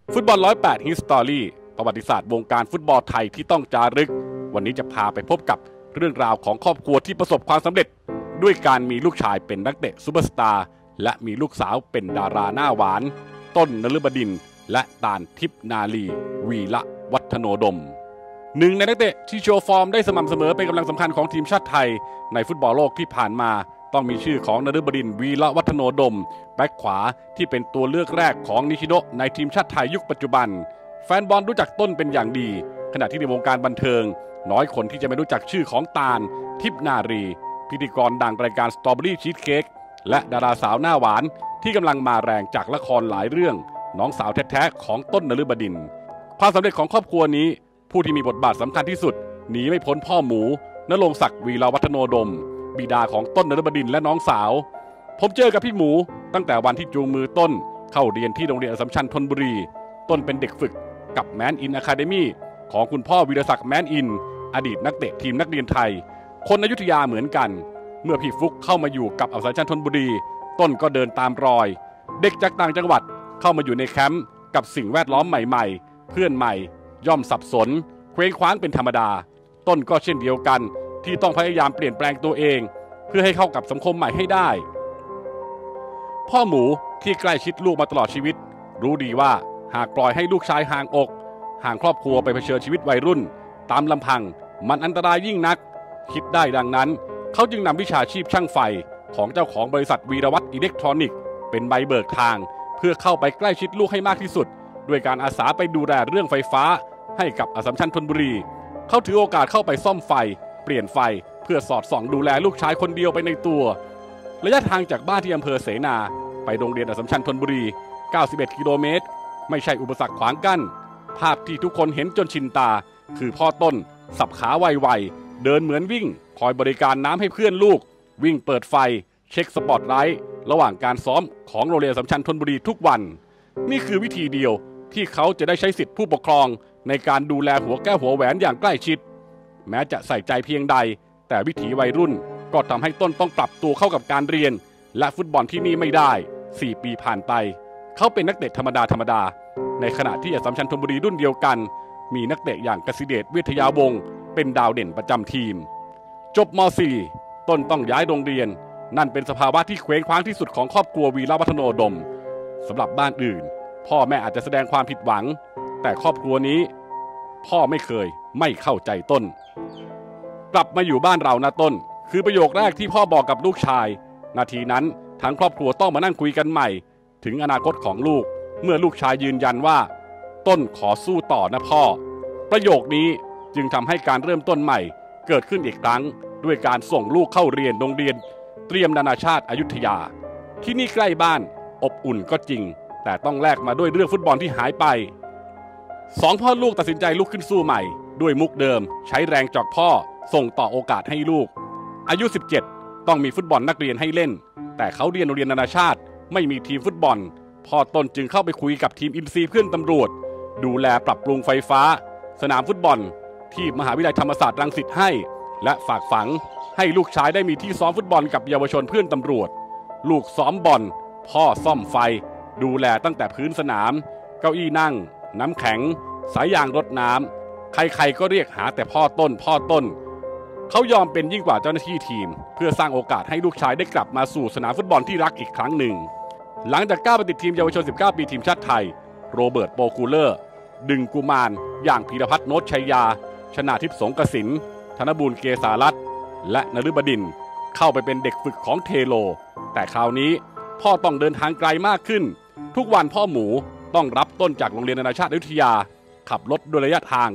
ฟุตบอล108 History ประวัติศาสตร์วงการฟุตบอลไทยที่ต้องจารึกวันนี้จะพาไปพบกับเรื่องราวของครอบครัวที่ประสบความสำเร็จด้วยการมีลูกชายเป็นนักเตะซุปเปอร์สตาร์และมีลูกสาวเป็นดาราหน้าหวานต้นนฤบดินทร์และตาลทิพย์นาลีวีระวัฒโนดมหนึ่งในนักเตะที่โชว์ฟอร์มได้สม่ำเสมอเป็นกำลังสำคัญของทีมชาติไทยในฟุตบอลโลกที่ผ่านมาต้องมีชื่อของนฤบดินทร์วีระวัฒโนดมแบ็คขวาที่เป็นตัวเลือกแรกของนิชิโนะในทีมชาติไทยยุคปัจจุบันแฟนบอลรู้จักต้นเป็นอย่างดีขณะที่ในวงการบันเทิงน้อยคนที่จะไม่รู้จักชื่อของตาลทิพย์นารีพิธีกรดังรายการสตรอเบอรี่ชีสเค้กและดาราสาวหน้าหวานที่กำลังมาแรงจากละครหลายเรื่องน้องสาวแท้ๆของต้นนฤบดินทร์ความสำเร็จของครอบครัวนี้ผู้ที่มีบทบาทสำคัญที่สุดหนีไม่พ้นพ่อหมูณรงค์ศักดิ์วีระวัฒโนดมบิดาของต้นนฤบดินทร์และน้องสาวผมเจอกับพี่หมูตั้งแต่วันที่จูงมือต้นเข้าเรียนที่โรงเรียนอัสสัมชัญธนบุรีต้นเป็นเด็กฝึกกับแมนอินอะคาเดมี่ของคุณพ่อวีรศักดิ์แมนอินอดีตนักเตะทีมนักเรียนไทยคนอยุธยาเหมือนกันเมื่อพี่ฟุกเข้ามาอยู่กับอัสสัมชัญธนบุรีต้นก็เดินตามรอยเด็กจากต่างจังหวัดเข้ามาอยู่ในแคมป์กับสิ่งแวดล้อมใหม่ๆเพื่อนใหม่ย่อมสับสนเคว้งคว้างเป็นธรรมดาต้นก็เช่นเดียวกันที่ต้องพยายามเปลี่ยนแปลงตัวเองเพื่อให้เข้ากับสังคมใหม่ให้ได้พ่อหมูที่ใกล้ชิดลูกมาตลอดชีวิตรู้ดีว่าหากปล่อยให้ลูกชายห่างอกห่างครอบครัวไปเผชิญชีวิตวัยรุ่นตามลำพังมันอันตรายยิ่งนักคิดได้ดังนั้นเขาจึงนำวิชาชีพช่างไฟของเจ้าของบริษัทวีรวัฒน์อิเล็กทรอนิกส์เป็นใบเบิกทางเพื่อเข้าไปใกล้ชิดลูกให้มากที่สุดด้วยการอาสาไปดูแลเรื่องไฟฟ้าให้กับอัสสัมชัญธนบุรีเขาถือโอกาสเข้าไปซ่อมไฟเปลี่ยนไฟเพื่อสอดส่องดูแลลูกชายคนเดียวไปในตัวระยะทางจากบ้านที่อำเภอเสนาไปโรงเรียนอัสสัมชัญธนบุรี91 กิโลเมตรไม่ใช่อุปสรรคขวางกั้นภาพที่ทุกคนเห็นจนชินตาคือพ่อต้นสับขาไวๆเดินเหมือนวิ่งคอยบริการน้ำให้เพื่อนลูกวิ่งเปิดไฟเช็คสปอตไลท์ระหว่างการซ้อมของโรงเรียนอัสสัมชัญธนบุรีทุกวันนี่คือวิธีเดียวที่เขาจะได้ใช้สิทธิผู้ปกครองในการดูแลหัวแก้วหัวแหวนอย่างใกล้ชิดแม้จะใส่ใจเพียงใดแต่วิถีวัยรุ่นก็ทำให้ต้นต้องปรับตัวเข้ากับการเรียนและฟุตบอลที่นี่ไม่ได้4 ปีผ่านไปเขาเป็นนักเตะธรรมดาในขณะที่อัสสัมชัญธนบุรีรุ่นเดียวกันมีนักเตะอย่างกสิเดชเวทยาวงศ์เป็นดาวเด่นประจำทีมจบม .4 ต้นต้องย้ายโรงเรียนนั่นเป็นสภาวะที่เคว้งคว้างที่สุดของครอบครัววีระวัฒโนดมสำหรับบ้านอื่นพ่อแม่อาจจะแสดงความผิดหวังแต่ครอบครัวนี้พ่อไม่เคยไม่เข้าใจต้นกลับมาอยู่บ้านเรานะต้นคือประโยคแรกที่พ่อบอกกับลูกชายนาทีนั้นทั้งครอบครัวต้องมานั่งคุยกันใหม่ถึงอนาคตของลูกเมื่อลูกชายยืนยันว่าต้นขอสู้ต่อนะพ่อประโยคนี้จึงทำให้การเริ่มต้นใหม่เกิดขึ้นอีกครั้งด้วยการส่งลูกเข้าเรียนโรงเรียนเตรียมนานาชาติอยุธยาที่นี่ใกล้บ้านอบอุ่นก็จริงแต่ต้องแลกมาด้วยเรื่องฟุตบอลที่หายไปสองพ่อลูกตัดสินใจลุกขึ้นสู้ใหม่ด้วยมุกเดิมใช้แรงจากพ่อส่งต่อโอกาสให้ลูกอายุ17ต้องมีฟุตบอลนักเรียนให้เล่นแต่เขาเรียนโรงเรียนนานาชาติไม่มีทีมฟุตบอลพ่อต้นจึงเข้าไปคุยกับทีมอินซีเพื่อนตำรวจดูแลปรับปรุงไฟฟ้าสนามฟุตบอลที่มหาวิทยาลัยธรรมศาสตร์รังสิตให้และฝากฝังให้ลูกชายได้มีที่ซ้อมฟุตบอลกับเยาวชนเพื่อนตำรวจลูกซ้อมบอลพ่อซ่อมไฟดูแลตั้งแต่พื้นสนามเก้าอี้นั่งน้ำแข็งสายยางรดน้ำใครๆก็เรียกหาแต่พ่อต้นเขายอมเป็นยิ่งกว่าเจ้าหน้าที่ทีมเพื่อสร้างโอกาสให้ลูกชายได้กลับมาสู่สนามฟุตบอลที่รักอีกครั้งหนึ่งหลังจากก้าวไปติดทีมเยาวชน19 ปีทีมชาติไทยโรเบิร์ตโปคูเลอร์ดึงกุมารอย่างพีรพัฒน์โนชชัยยาชนาทิพย์สงกสินธนบูรณ์เกษารัตน์และนฤบดินทร์เข้าไปเป็นเด็กฝึกของเทโลแต่คราวนี้พ่อต้องเดินทางไกลมากขึ้นทุกวันพ่อหมูต้องรับต้นจากโรงเรียนนานาชาติอยุธยาขับรถด้วยระยะทาง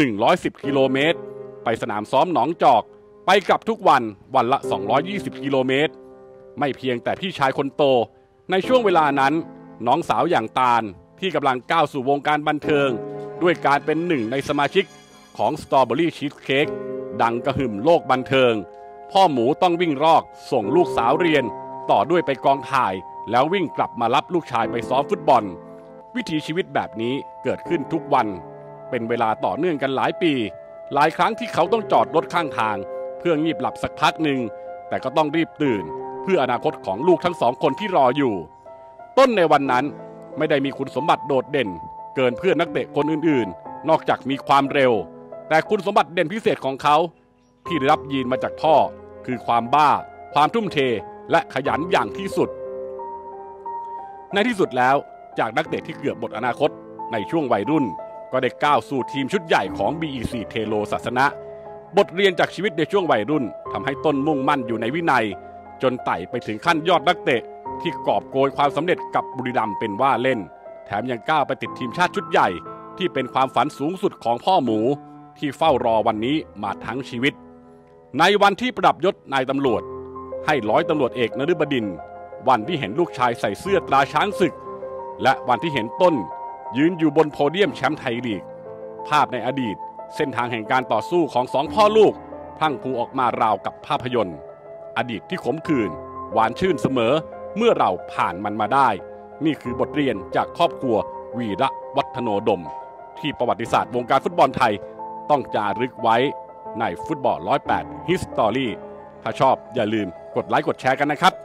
110 กิโลเมตรไปสนามซ้อมหนองจอกไปกลับทุกวันละ220 กิโลเมตรไม่เพียงแต่พี่ชายคนโตในช่วงเวลานั้นน้องสาวอย่างตาลที่กำลังก้าวสู่วงการบันเทิงด้วยการเป็นหนึ่งในสมาชิกของสตรอเบอรี่ชีสเค้กดังกระหึ่มโลกบันเทิงพ่อหมูต้องวิ่งรอกส่งลูกสาวเรียนต่อด้วยไปกองถ่ายแล้ววิ่งกลับมารับลูกชายไปซ้อมฟุตบอลวิถีชีวิตแบบนี้เกิดขึ้นทุกวันเป็นเวลาต่อเนื่องกันหลายปีหลายครั้งที่เขาต้องจอดรถข้างทางเพื่องีบหลับสักพักหนึ่งแต่ก็ต้องรีบตื่นเพื่ออนาคตของลูกทั้ง2 คนที่รออยู่ต้นในวันนั้นไม่ได้มีคุณสมบัติโดดเด่นเกินเพื่อนนักเตะคนอื่นๆนอกจากมีความเร็วแต่คุณสมบัติเด่นพิเศษของเขาที่ได้รับยีนมาจากพ่อคือความบ้าความทุ่มเทและขยันอย่างที่สุดในที่สุดแล้วจากนักเตะที่เกือบหมดอนาคตในช่วงวัยรุ่นก็ได้ก้าวสู่ทีมชุดใหญ่ของ BEC เทโลศาสนะบทเรียนจากชีวิตในช่วงวัยรุ่นทำให้ต้นมุ่งมั่นอยู่ในวินัยจนไต่ไปถึงขั้นยอดนักเตะที่กอบโกยความสำเร็จกับบุรีรัมย์เป็นว่าเล่นแถมยังก้าวไปติดทีมชาติชุดใหญ่ที่เป็นความฝันสูงสุดของพ่อหมูที่เฝ้ารอวันนี้มาทั้งชีวิตในวันที่ประดับยศนายตำรวจให้ร้อยตำรวจเอกนฤบดินทร์วันที่เห็นลูกชายใส่เสื้อตราช้างศึกและวันที่เห็นต้นยืนอยู่บนโพเดียมแชมป์ไทยลีกภาพในอดีตเส้นทางแห่งการต่อสู้ของสองพ่อลูกพลั่งพลูออกมาราวกับภาพยนตร์อดีตที่ขมขื่นหวานชื่นเสมอเมื่อเราผ่านมันมาได้นี่คือบทเรียนจากครอบครัววีระวัฒโนดมที่ประวัติศาสตร์วงการฟุตบอลไทยต้องจารึกไว้ในฟุตบอล108 History ถ้าชอบอย่าลืมกดไลค์กดแชร์กันนะครับ